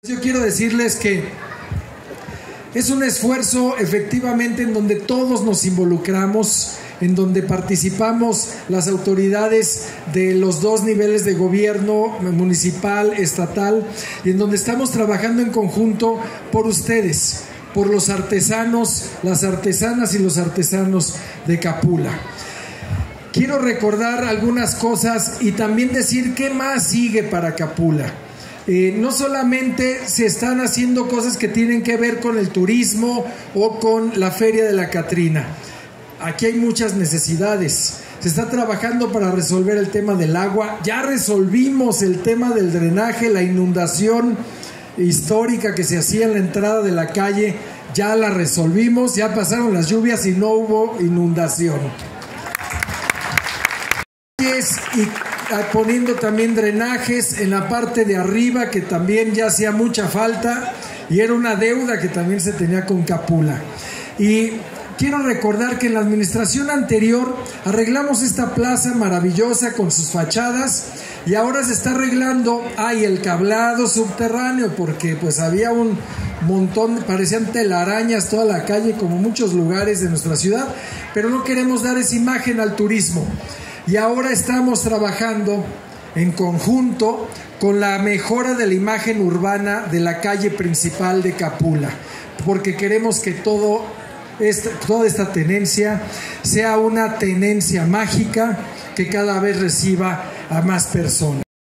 Yo quiero decirles que es un esfuerzo efectivamente en donde todos nos involucramos, en donde participamos las autoridades de los dos niveles de gobierno, municipal, estatal, y en donde estamos trabajando en conjunto por ustedes, por los artesanos, las artesanas y los artesanos de Capula. Quiero recordar algunas cosas y también decir qué más sigue para Capula. No solamente se están haciendo cosas que tienen que ver con el turismo o con la Feria de la Catrina. Aquí hay muchas necesidades. Se está trabajando para resolver el tema del agua. Ya resolvimos el tema del drenaje, la inundación histórica que se hacía en la entrada de la calle. Ya la resolvimos, ya pasaron las lluvias y no hubo inundación. Y poniendo también drenajes en la parte de arriba, que también ya hacía mucha falta y era una deuda que también se tenía con Capula. Y quiero recordar que en la administración anterior arreglamos esta plaza maravillosa con sus fachadas y ahora se está arreglando el cablado subterráneo, porque pues había un montón, parecían telarañas toda la calle, como muchos lugares de nuestra ciudad, pero no queremos dar esa imagen al turismo. Y ahora estamos trabajando en conjunto con la mejora de la imagen urbana de la calle principal de Capula, porque queremos que toda esta tenencia sea una tenencia mágica que cada vez reciba a más personas.